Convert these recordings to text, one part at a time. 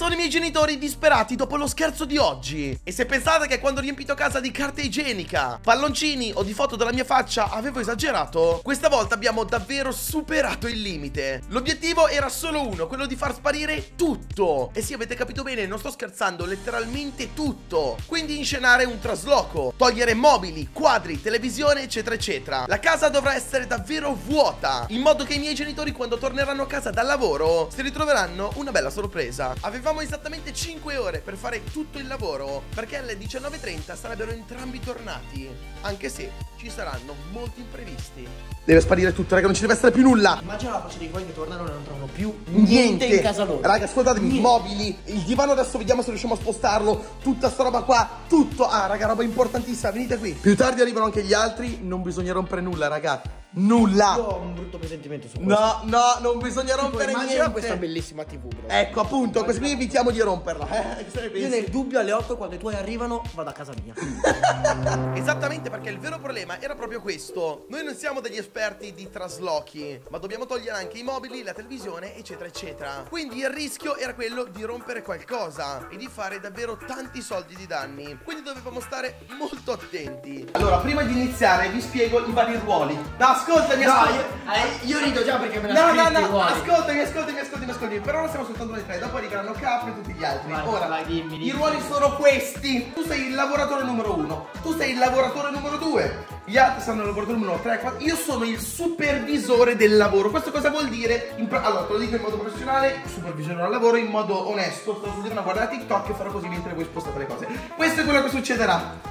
sono i miei genitori disperati dopo lo scherzo di oggi. E se pensate che quando ho riempito casa di carta igienica, palloncini o di foto della mia faccia avevo esagerato, questa volta abbiamo davvero superato il limite. L'obiettivo era solo uno, quello di far sparire tutto. E sì, avete capito bene, non sto scherzando, letteralmente tutto. Quindi inscenare un trasloco, togliere mobili, quadri, televisione, eccetera eccetera. La casa dovrà essere davvero vuota, in modo che i miei genitori quando torneranno a casa dal lavoro si ritroveranno una bella sorpresa. Avevamo esattamente 5 ore per fare tutto il lavoro, perché alle 19:30 sarebbero entrambi tornati, anche se ci saranno molti imprevisti. Deve sparire tutto, raga, non ci deve essere più nulla. Immagina la faccia di quelli che tornano e non trovano più niente in casa loro. Raga, ascoltatemi, mobili, il divano adesso vediamo se riusciamo a spostarlo, tutta sta roba qua, tutto. Ah, raga, roba importantissima, venite qui. Più tardi arrivano anche gli altri, non bisogna rompere nulla, raga. Nulla. Io ho un brutto presentimento su questo. No, no, non bisogna rompere Immagina niente. questa bellissima TV, bro. Ecco, appunto, così vi evitiamo di romperla. Io nel dubbio alle 8 quando i tuoi arrivano vado a casa mia. Esattamente, perché il vero problema era proprio questo. Noi non siamo degli esperti di traslochi, ma dobbiamo togliere anche i mobili, la televisione, eccetera eccetera. Quindi il rischio era quello di rompere qualcosa e di fare davvero tanti soldi di danni. Quindi dovevamo stare molto attenti. Allora, prima di iniziare vi spiego i vari ruoli. No, ascoltami, Io rido già perché me No, la no, scritti no, uguali. ascoltami. Per ora siamo soltanto noi tre, dopo arriveranno Cap e tutti gli altri. Vai, Ora, vai, dimmi. i ruoli sono questi. Tu sei il lavoratore numero 1, tu sei il lavoratore numero 2, gli altri sono il lavoratore numero 3, 4. Io sono il supervisore del lavoro. Questo cosa vuol dire? Allora, te lo dico in modo professionale, supervisionerò il lavoro in modo onesto. Sto studiando a guardare TikTok e farò così mentre voi spostate le cose. Questo è quello che succederà.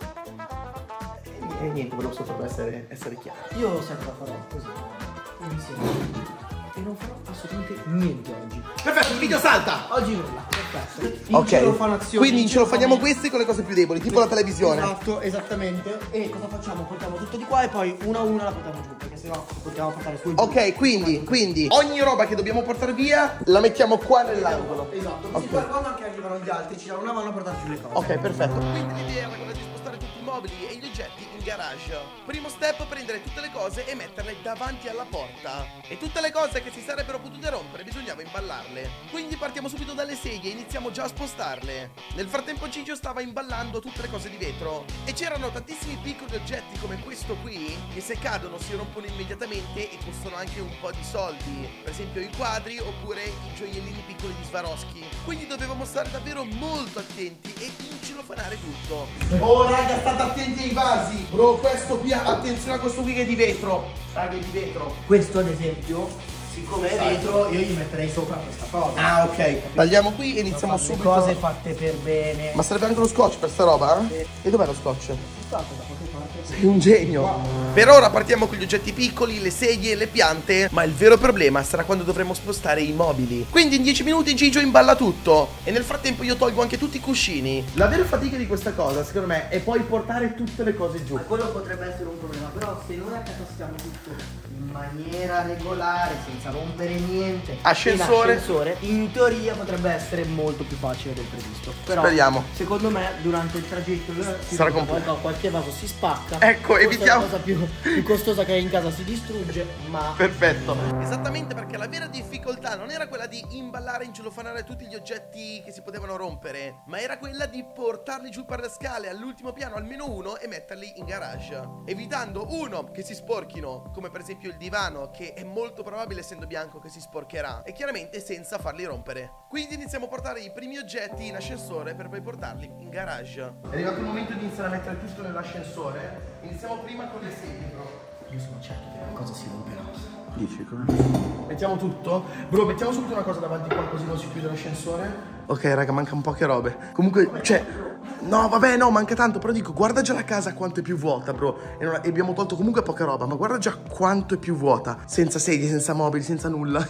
E niente, volevo solo essere chiaro. Io sempre la farò così. Mi sento. E non farò assolutamente niente oggi. Perfetto, il video salta! Oggi nulla, perfetto. Ok, quindi ce lo facciamo questi con le cose più deboli, tipo la televisione. Esatto, esattamente. E cosa facciamo? Portiamo tutto di qua e poi una a una la portiamo giù, perché sennò possiamo portare su e giù. Ok, quindi ogni roba che dobbiamo portare via la mettiamo qua nell'angolo. Esatto, così poi quando anche arrivano gli altri ci danno una mano a portare giù le cose. Ok, perfetto. Quindi l'idea era quella di spostare tutti i mobili e gli oggetti in garage. Primo step, prendere tutte le cose e metterle davanti alla porta. E tutte le cose che si sarebbero potute rompere bisognava imballarle. Quindi partiamo subito dalle sedie e iniziamo già a spostarle. Nel frattempo Gigio stava imballando tutte le cose di vetro. E c'erano tantissimi piccoli oggetti come questo qui, che se cadono si rompono immediatamente e costano anche un po' di soldi. Per esempio i quadri oppure i gioiellini piccoli di Swarovski. Quindi dovevamo stare davvero molto attenti e incelofanare tutto. Oh raga, state attenti ai vasi. Bro, questo qui, attenzione a questo qui che è di vetro. Raga, è di vetro. Questo ad esempio, siccome è vetro, io gli metterei sopra questa cosa. Ah, ok. Tagliamo qui e iniziamo subito. Cose fatte per bene. Ma serve anche lo scotch per sta roba? Sì. E dov'è lo scotch? Da qualche parte. Sei un genio. Per ora partiamo con gli oggetti piccoli, le sedie, le piante. Ma il vero problema sarà quando dovremo spostare i mobili. Quindi in 10 minuti Gigio imballa tutto. E nel frattempo io tolgo anche tutti i cuscini. La vera fatica di questa cosa, secondo me, è poi portare tutte le cose giù. Ma quello potrebbe essere un problema. Però se noi accatastiamo tutto in maniera regolare, senza rompere niente, Ascensore, in teoria potrebbe essere molto più facile del previsto. Però speriamo. secondo me durante il tragitto Sarà complesso. qualche vaso si spacca. Ecco, evitiamo. La cosa più costosa che hai in casa si distrugge, ma perfetto. Esattamente, perché la vera difficoltà non era quella di imballare e incelofanare tutti gli oggetti che si potevano rompere, ma era quella di portarli giù per le scale all'ultimo piano, almeno uno, e metterli in garage, evitando uno che si sporchino, come per esempio il divano, che è molto probabile, essendo bianco, che si sporcherà, e chiaramente senza farli rompere. Quindi iniziamo a portare i primi oggetti in ascensore per poi portarli in garage. È arrivato il momento di iniziare a mettere tutto nell'ascensore. Iniziamo prima con le sedie, bro. io sono certo che qualcosa si romperà. Dici come? Mettiamo tutto? Bro, mettiamo subito una cosa davanti qua così non si chiude l'ascensore. Ok raga, mancano poche robe. Comunque, cioè, no vabbè, no, manca tanto. Però dico, guarda già la casa quanto è più vuota, bro. E abbiamo tolto comunque poca roba, ma guarda già quanto è più vuota. Senza sedie, senza mobili, senza nulla.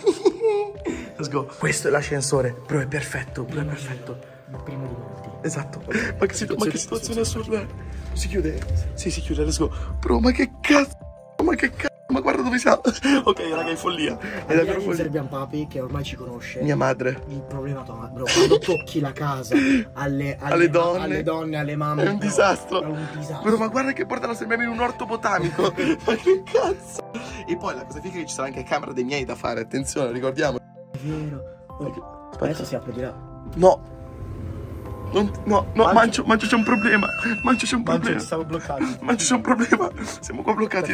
Let's go. Questo è l'ascensore. Bro, è perfetto, bro, è perfetto. Il primo di molti. Esatto. Ma che situazione assurda. Si chiude? Sì, si chiude, let's go. Bro, ma che cazzo? Ma che cazzo? Ma guarda dove siamo. Ok, raga, è follia. È davvero follia. Serbian Papi, che ormai ci conosce. Mia madre. Il problema tua madre, bro, quando tocchi la casa alle donne, alle mamme. È un disastro. È un disastro. Però ma guarda che porta la sembriamo in un orto botanico. Ma che cazzo? E poi la cosa figa è che ci sarà anche camera dei miei da fare. Attenzione, ricordiamo. È vero. Aspetta. Adesso si apre di là. No. No, Mancio c'è un problema. Mancio c'è un problema. Siamo bloccati. Mancio c'è un problema. Siamo qua bloccati.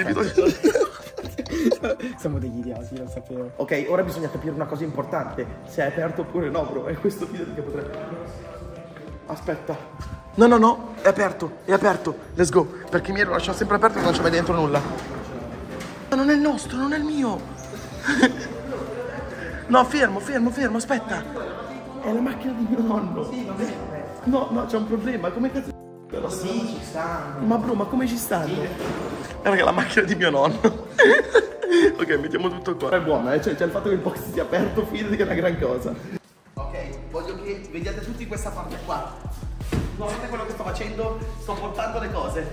Siamo degli idioti, lo sapevo. Ok, ora bisogna capire una cosa importante. Se è aperto oppure no, bro. È questo video che potrebbe... Aspetta. No, è aperto. Let's go. Perché mi lo lascia sempre aperto e non c'è mai dentro nulla. Ma non è il nostro, non è il mio. No, fermo, aspetta. È la macchina di mio nonno. Sì, va bene. No, c'è un problema. Come cazzo? Sì, ci stanno. Ma bro, ma come ci stanno? Raga, è la macchina di mio nonno. Ok, mettiamo tutto qua. È buona, cioè il fatto che il box sia aperto, fidati che è una gran cosa. Ok, voglio che vediate tutti questa parte qua. Guardate quello che sto facendo, sto portando le cose.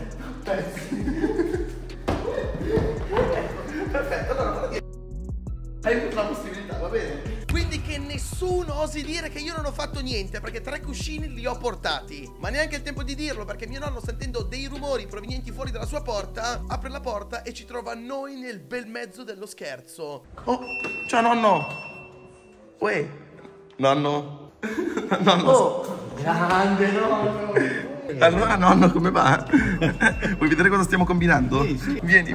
Perfetto, allora hai avuto la possibilità, va bene? Quindi che nessuno osi dire che io non ho fatto niente, perché 3 cuscini li ho portati. Ma neanche il tempo di dirlo, perché mio nonno, sentendo dei rumori provenienti fuori dalla sua porta, apre la porta e ci trova noi nel bel mezzo dello scherzo. Oh, ciao nonno. Uè, nonno. Oh, grande nonno. Allora nonno, come va? Vuoi vedere cosa stiamo combinando? Sì. Vieni.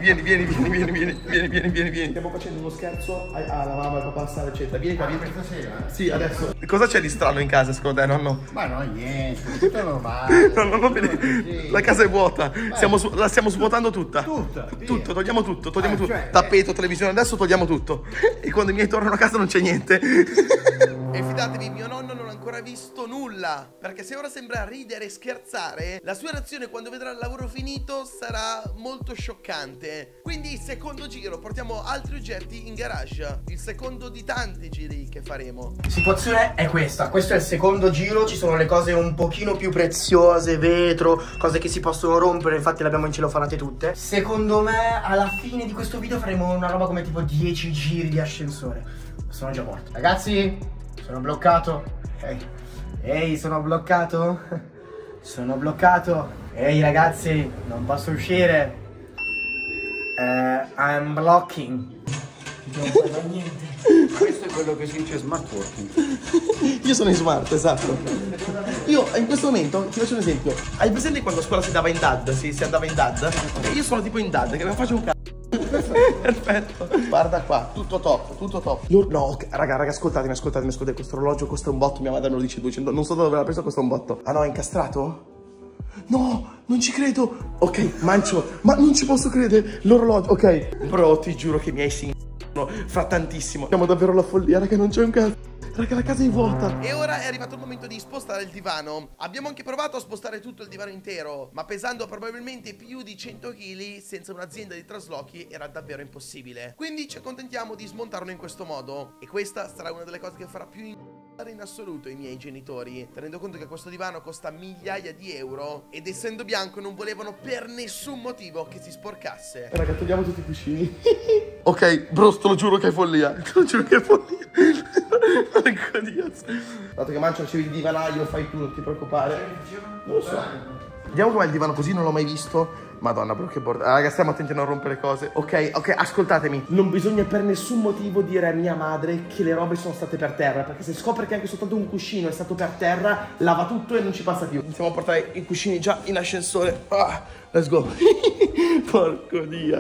Stiamo facendo uno scherzo alla mamma, al papà, Sara, eccetera. Vieni qua, vieni. Questa sera? Sì, adesso. Cosa c'è di strano in casa, secondo te, nonno? Ma no, niente, tutto normale. No, vedi, la casa è vuota. La stiamo svuotando tutta. Tutto, togliamo tutto. Tutto. Cioè, tappeto, televisione, adesso togliamo tutto. E quando i miei tornano a casa non c'è niente. E fidatevi, mio nonno non ha ancora visto nulla. Perché se ora sembra ridere e scherzare, la sua reazione quando vedrà il lavoro finito sarà molto scioccante. Quindi, secondo giro, portiamo altri oggetti in garage. Il secondo di tanti giri che faremo. La situazione è questa. Questo è il secondo giro. Ci sono le cose un pochino più preziose, vetro, cose che si possono rompere. Infatti le abbiamo incelofanate tutte. Secondo me alla fine di questo video faremo una roba come tipo 10 giri di ascensore. Sono già morto. Ragazzi, sono bloccato. Ehi, sono bloccato. Sono bloccato. Ehi ragazzi, non posso uscire. I'm blocking. Non fa niente. questo è quello che si dice smart working. Io sono in smart, esatto. Io in questo momento ti faccio un esempio. Hai presente quando a scuola si andava in DAD? Si andava in DAD? Io sono tipo in DAD, che non faccio un cazzo. Perfetto. Guarda qua, tutto top. No, okay. raga, ascoltatemi. Questo orologio costa un botto. Mia madre me lo dice 200. Non so da dove l'ha preso, costa un botto. Ah no, è incastrato? No, non ci credo. Ok, Mancio, ma non ci posso credere. L'orologio, ok. Bro, ti giuro che mi hai sentito fra tantissimo. Siamo davvero alla follia, raga, non c'è un cazzo. Raga, la casa è vuota. E ora è arrivato il momento di spostare il divano. Abbiamo anche provato a spostare tutto il divano intero, ma pesando probabilmente più di 100 kg, senza un'azienda di traslochi era davvero impossibile. Quindi ci accontentiamo di smontarlo in questo modo. E questa sarà una delle cose che farà più in assoluto i miei genitori, tenendo conto che questo divano costa migliaia di euro ed essendo bianco non volevano per nessun motivo che si sporcasse. Raga, togliamo tutti i cuscini. Ok, bro, te lo giuro che è follia. Te lo giuro che è follia. Porco Dio. Dato che Mancio ricevi il divanaio, fai tu, non ti preoccupare. Non lo so. Vediamo com'è il divano così, non l'ho mai visto. Madonna, bro, che bordello. Raga, stiamo attenti a non rompere cose. Ok, ascoltatemi. Non bisogna per nessun motivo dire a mia madre che le robe sono state per terra, perché se scopre che anche soltanto un cuscino è stato per terra, lava tutto e non ci passa più. Iniziamo a portare i cuscini già in ascensore. Let's go. Porco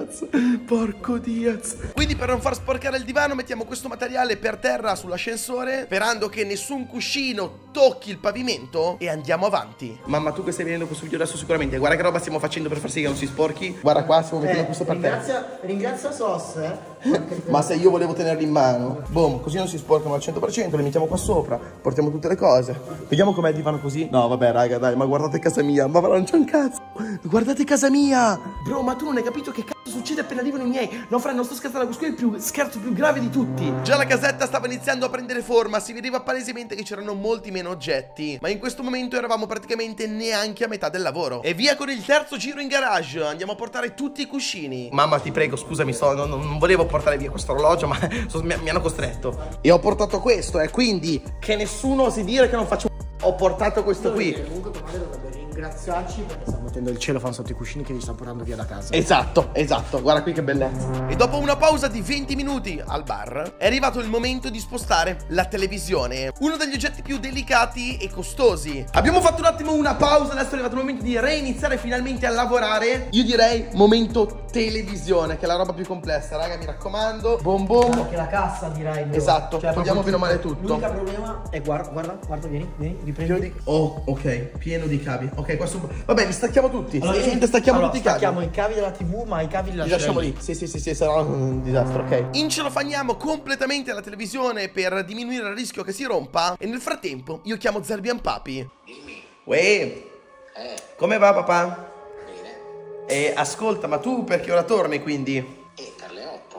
Diaz. Quindi per non far sporcare il divano mettiamo questo materiale per terra sull'ascensore, sperando che nessun cuscino tocchi il pavimento, e andiamo avanti. Mamma, tu che stai vedendo questo video adesso sicuramente, guarda che roba stiamo facendo per far sì che non si sporchi. Guarda qua, stiamo mettendo questo per terra. Ringrazia Sos, Ma se io volevo tenerli in mano. Boom, così non si sporcano al 100%. Li mettiamo qua sopra, portiamo tutte le cose. Vediamo com'è il divano così. No vabbè raga, dai, ma guardate casa mia. Ma non c'è un cazzo. Guardate casa mia. Bro, ma tu non hai capito che cazzo succede appena arrivano i miei. No Fran, non sto scherzando, questo è il scherzo più grave di tutti. Già la casetta stava iniziando a prendere forma. Si vedeva palesemente che c'erano molti meno oggetti, ma in questo momento eravamo praticamente neanche a metà del lavoro. E via con il terzo giro in garage. Andiamo a portare tutti i cuscini. Mamma, ti prego, scusami, non volevo portare via questo orologio, ma mi hanno costretto. E ho portato questo, quindi che nessuno osi dire che non faccio. Ho portato questo qui. Comunque tua madre dovrebbe ringraziarci perché stiamo mettendo il celofan sotto i cuscini che ci sta portando via da casa. Esatto, esatto, guarda qui che bellezza. E dopo una pausa di 20 minuti al bar è arrivato il momento di spostare la televisione, uno degli oggetti più delicati e costosi. Abbiamo fatto un attimo una pausa, adesso è arrivato il momento di reiniziare finalmente a lavorare. Io direi momento televisione, che è la roba più complessa, raga, mi raccomando. Bom bom. Anche la cassa direi. Esatto, togliamo bene o male tutto. L'unico problema è guarda, vieni, riprendi. Oh, ok, pieno di cavi. Ok, questo. Vabbè, li stacchiamo tutti. Stacchiamo tutti i cavi. Stacchiamo i cavi della TV, ma i cavi li lasciamo lì. Sì, sarà un disastro, ok. Incelofaniamo completamente la televisione per diminuire il rischio che si rompa. E nel frattempo io chiamo Zerbian Papi. Dimmi. Uè, come va papà? Bene. Ascolta, ma tu perché ora torni quindi? Per le 8.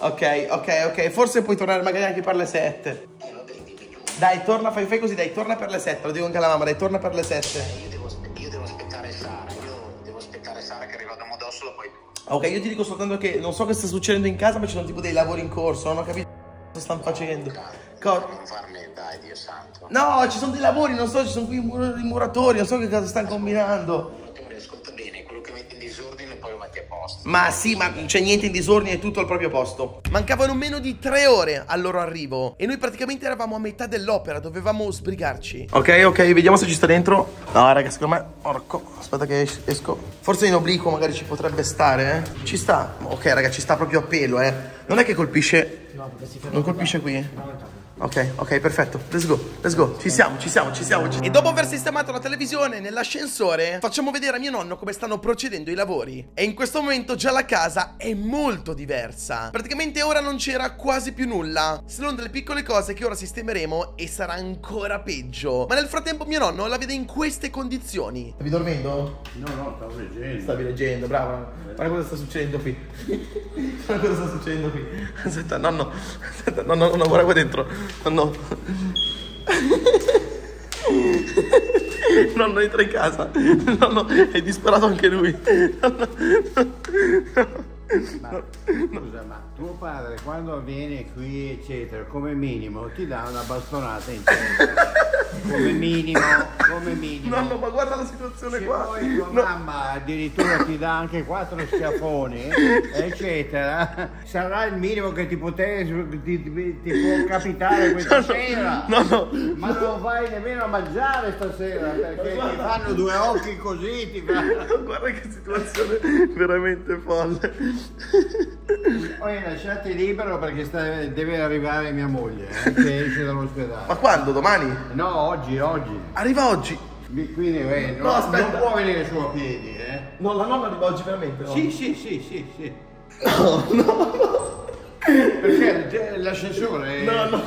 Ok, forse puoi tornare magari anche per le 7. Vabbè, dimmi tu. Dai, torna, fai così, dai, torna per le 7. Lo dico anche alla mamma, dai, torna per le 7. Io devo aspettare Sara. Io devo aspettare Sara che arriva da Modossolo, poi tu. Ok, io ti dico soltanto che non so che sta succedendo in casa, ma ci sono tipo dei lavori in corso, non ho capito cosa stanno facendo. Non farne, dai, Dio santo. No, ci sono dei lavori, non so, ci sono qui i muratori, non so che cosa stanno combinando. Ascolta bene, quello che metti in disordine poi lo metti a posto. Ma sì, ma non c'è niente in disordine, è tutto al proprio posto. Mancavano meno di 3 ore al loro arrivo e noi praticamente eravamo a metà dell'opera, dovevamo sbrigarci. Ok, vediamo se ci sta dentro. No, raga, secondo me, porco, aspetta che esco. Forse in obliquo magari ci potrebbe stare, Ci sta. Ok, raga, ci sta proprio a pelo, Non è che colpisce. No, perché si ferma. Non colpisce qui? Ok, perfetto. Let's go. Ci siamo. E dopo aver sistemato la televisione nell'ascensore, facciamo vedere a mio nonno come stanno procedendo i lavori. E in questo momento già la casa è molto diversa. Praticamente ora non c'era quasi più nulla, se non delle piccole cose che ora sistemeremo e sarà ancora peggio. Ma nel frattempo mio nonno la vede in queste condizioni. Stavi dormendo? No, stavo leggendo. Stavi leggendo, bravo. Guarda cosa sta succedendo qui. Guarda cosa sta succedendo qui. Aspetta, nonno, guarda qua dentro. Nonno. Nonno, entra in casa. Nonno, è disperato anche lui. Scusa, ma tuo padre quando viene qui eccetera, come minimo ti dà una bastonata in testa. Come minimo. Nonno, ma guarda la situazione Se qua. poi tua mamma addirittura ti dà anche 4 schiaffoni, eccetera, sarà il minimo che ti può capitare questa sera. No. Ma non vai nemmeno a mangiare stasera perché ti fanno 2 occhi così, ti fanno. Guarda che situazione veramente folle. Poi lasciate libero perché deve arrivare mia moglie che esce dall'ospedale. Ma quando? Domani? No, oggi. Arriva oggi. Quindi non può venire su a piedi, No, la nonna arriva oggi veramente, no? Sì. No. Perché l'ascensore No.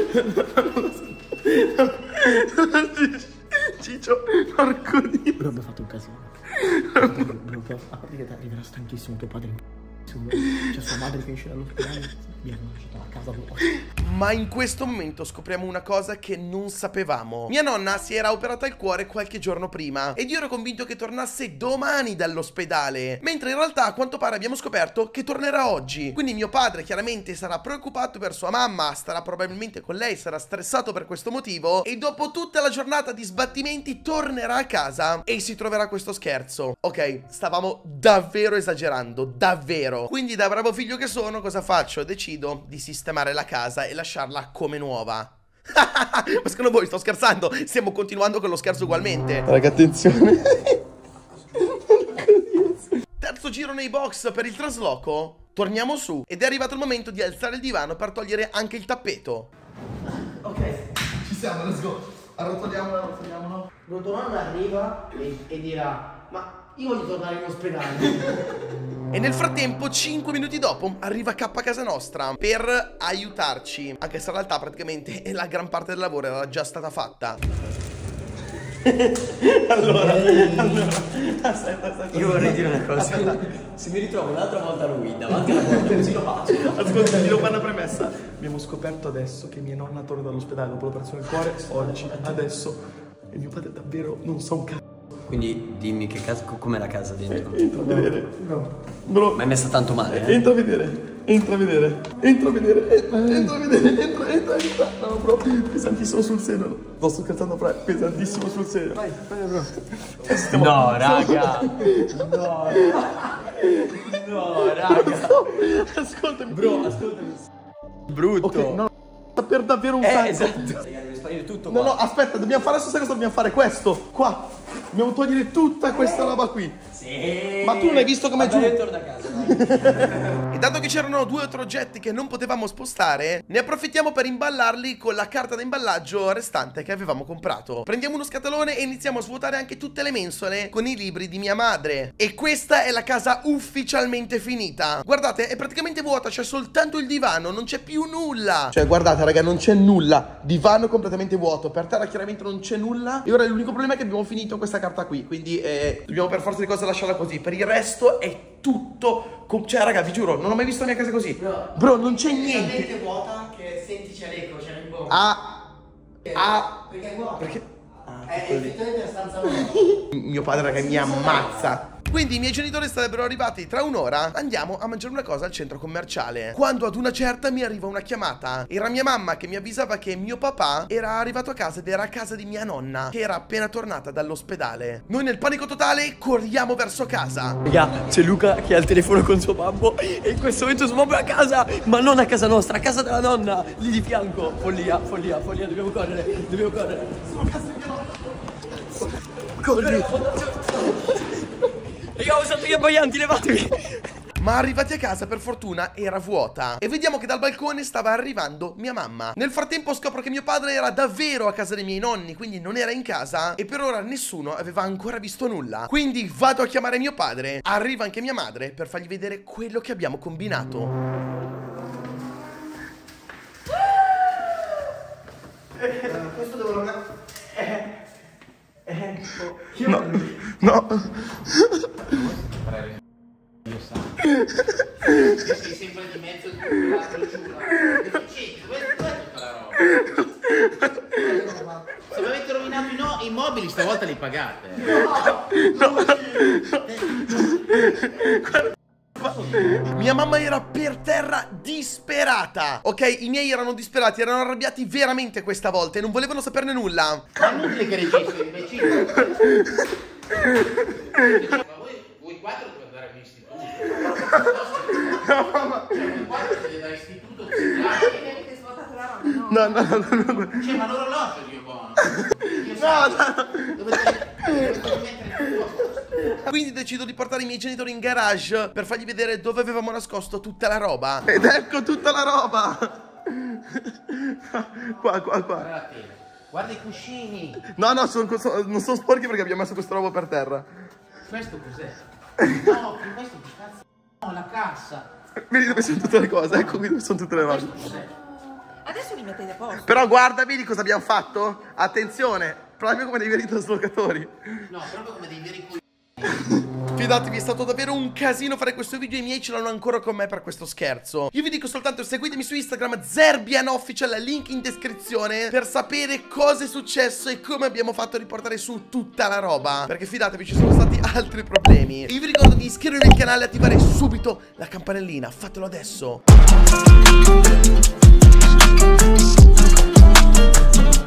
Ciccio, porco Dio. Però abbiamo fatto un casino. Perché arriverà stanchissimo tuo padre. C'è sua madre che esce dall'ospedale. Mi hanno lasciato la casa vuota. Ma in questo momento scopriamo una cosa che non sapevamo. Mia nonna si era operata il cuore qualche giorno prima ed io ero convinto che tornasse domani dall'ospedale, mentre in realtà a quanto pare abbiamo scoperto che tornerà oggi. Quindi mio padre chiaramente sarà preoccupato per sua mamma, starà probabilmente con lei, sarà stressato per questo motivo e dopo tutta la giornata di sbattimenti tornerà a casa e si troverà questo scherzo. Ok, stavamo davvero esagerando, davvero. Quindi da bravo figlio che sono, cosa faccio? Decido di sistemare la casa e lasciarla come nuova. Ma secondo voi sto scherzando? Stiamo continuando con lo scherzo ugualmente. Raga, attenzione. Terzo giro nei box per il trasloco. Torniamo su ed è arrivato il momento di alzare il divano per togliere anche il tappeto. Ok, ci siamo, let's go. Arrotoliamolo. Rotolando arriva e dirà: ma io voglio tornare in ospedale. E nel frattempo, 5 minuti dopo, arriva K a casa nostra per aiutarci. Anche se in realtà praticamente la gran parte del lavoro era già stata fatta. Allora, aspetta. Io vorrei dire una cosa. Aspetta. Se mi ritrovo un'altra volta lui davanti alla porta così lo faccio. Ascolta, ti devo fare una premessa. Abbiamo scoperto adesso che mia nonna torna dall'ospedale dopo l'operazione del cuore. Oggi, adesso. E mio padre davvero non sa un cazzo. Quindi dimmi com'è la casa dentro. Entra a vedere. No. Ma è messa tanto male, Entra a vedere. Entra a vedere. Entra a vedere. Entra. No, bro. Pesantissimo sul seno. Non sto scherzando, fra. Pesantissimo sul seno. Vai, bro. No, raga. No, raga. Ascoltami. Bro, ascoltami. Brutto. Ok, no. Sta per davvero un sacco. Esatto. Deve sparire tutto No, qua. no, aspetta, dobbiamo fare adesso, sai cosa dobbiamo fare? Questo, qua. Dobbiamo togliere tutta questa roba qui. Sì. Ma tu non hai visto com'è giù? Vabbè, torna a casa, dai. E dato che c'erano 2 o 3 oggetti che non potevamo spostare, ne approfittiamo per imballarli con la carta da imballaggio restante che avevamo comprato. Prendiamo uno scatolone e iniziamo a svuotare anche tutte le mensole con i libri di mia madre. E questa è la casa ufficialmente finita. Guardate, è praticamente vuota, c'è soltanto il divano, non c'è più nulla. Cioè, guardate, raga, non c'è nulla. Divano completamente vuoto, per terra chiaramente non c'è nulla. E ora l'unico problema è che abbiamo finito questa carta qui, quindi dobbiamo per forza di cose lasciarla così. Per il resto è tutto cioè, raga, vi giuro, non ho mai visto la mia casa così. Bro, non c'è niente. È talmente vuota che senti c'è l'eco, c'è il bombo. Perché è vuota. Perché? È effettivamente una stanza vuota. Mio padre, raga, mi ammazza. Quindi i miei genitori sarebbero arrivati tra un'ora. Andiamo a mangiare una cosa al centro commerciale. Quando ad una certa mi arriva una chiamata. Era mia mamma che mi avvisava che mio papà era arrivato a casa ed era a casa di mia nonna, che era appena tornata dall'ospedale. Noi nel panico totale corriamo verso casa. Raga, c'è Luca che ha il telefono con suo babbo e in questo momento suo babbo è a casa, ma non a casa nostra, a casa della nonna, lì di fianco. Follia, dobbiamo correre. Sono a casa di mia nonna. Corri. Raga, ho usato gli abbaglianti, levatevi. Ma arrivati a casa, per fortuna, era vuota. E vediamo che dal balcone stava arrivando mia mamma. Nel frattempo scopro che mio padre era davvero a casa dei miei nonni, quindi non era in casa. E per ora nessuno aveva ancora visto nulla. Quindi vado a chiamare mio padre. Arriva anche mia madre per fargli vedere quello che abbiamo combinato. Questo devo No. Sei sempre di mezzo di l'altro giù. Dov'è tutta la roba? Se mi avete rovinato i mobili, stavolta li pagate. Mia mamma era per terra disperata. Ok, i miei erano disperati, erano arrabbiati veramente questa volta e non volevano saperne nulla. Ma è inutile che registri, imbecille. Ma voi 4 dovete andare all'istituto. Voi 4 siete da istituto psichiatrico. Avete svuotato la roba? No. Cioè, ma l'orologio Dio buono. Dovete mettere il posto. Quindi decido di portare i miei genitori in garage per fargli vedere dove avevamo nascosto tutta la roba. Ed ecco tutta la roba. Qua. Guarda i cuscini. No, non sono sporchi perché abbiamo messo questa roba per terra. Questo cos'è? No, questo che cazzo? No, la cassa. Vedi dove sono tutte le cose, ecco qui dove sono tutte le robe. Adesso li mettete a posto. Però guarda, vedi cosa abbiamo fatto? Attenzione, proprio come dei veri traslocatori. No, proprio come dei veri coglioni. Fidatevi, è stato davvero un casino fare questo video e i miei ce l'hanno ancora con me per questo scherzo. Io vi dico soltanto seguitemi su Instagram ZerbianOfficial, link in descrizione, per sapere cosa è successo e come abbiamo fatto a riportare su tutta la roba. Perché fidatevi, ci sono stati altri problemi. Io vi ricordo di iscrivervi al canale e attivare subito la campanellina. Fatelo adesso.